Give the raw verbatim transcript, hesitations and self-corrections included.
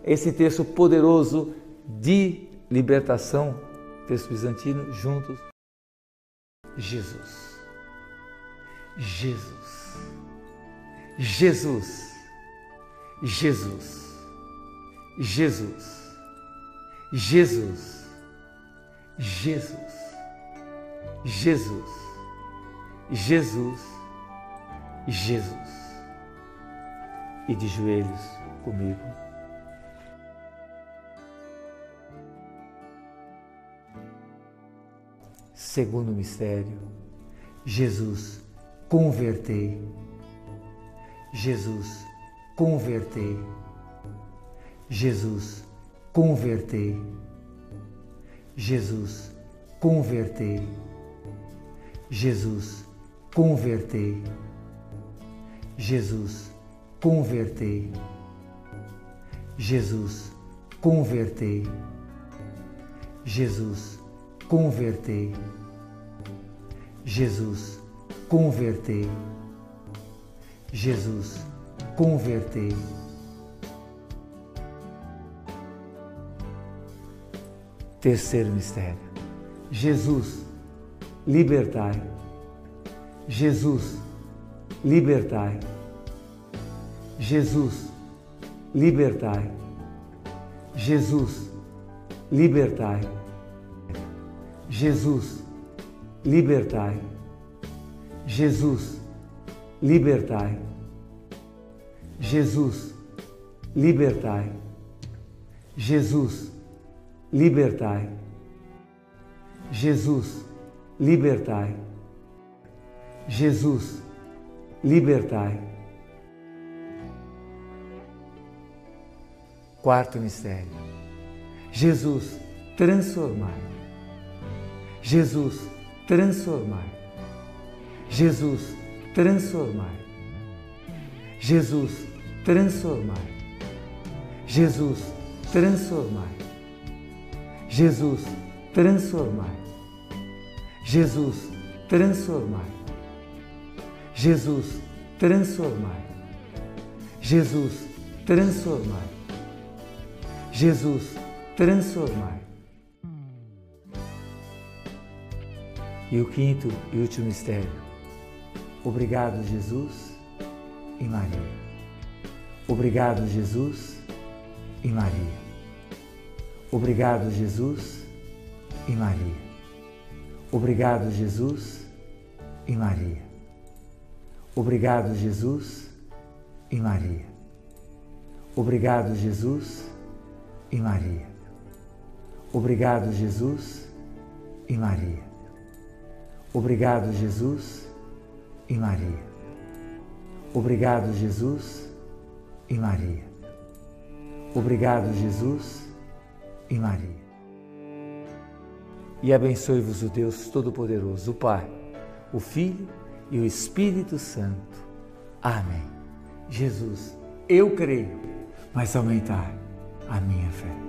esse texto poderoso de libertação, texto bizantino, juntos. Jesus, Jesus, Jesus, Jesus, Jesus, Jesus, Jesus, Jesus, Jesus, Jesus. E de joelhos comigo. Segundo mistério, Jesus, convertei. Jesus, convertei. Jesus, convertei. Jesus, convertei. Jesus, convertei. Jesus, convertei. Jesus, convertei. Jesus, convertei. Jesus, convertei. Jesus, convertei. Terceiro mistério. Jesus, libertai. Jesus, libertai. Jesus, libertai. Jesus, libertai. Jesus, libertai. Jesus, libertai. Jesus, libertai. Jesus, libertai. Jesus, libertai. Jesus, libertai. Quarto mistério. Jesus, transformai. Jesus, transformai. Jesus, transformai. Jesus, transformai. Jesus, transformai. Jesus, transformai. Jesus, transformai. Jesus, transformai. Jesus, transformai. Jesus, transformai. E o quinto e último mistério. Obrigado, Jesus e Maria. Obrigado, Jesus e Maria. Obrigado, Jesus e Maria. Obrigado, Jesus e Maria. Obrigado, Jesus e Maria. Obrigado, Jesus e Maria. Obrigado, Jesus e Maria. Obrigado, Jesus e Maria. Obrigado, Jesus e Maria. Obrigado, Jesus e Maria. E abençoe-vos o Deus Todo-Poderoso, o Pai, o Filho e o Espírito Santo. Amém. Jesus, eu creio, mas aumentai a minha fé.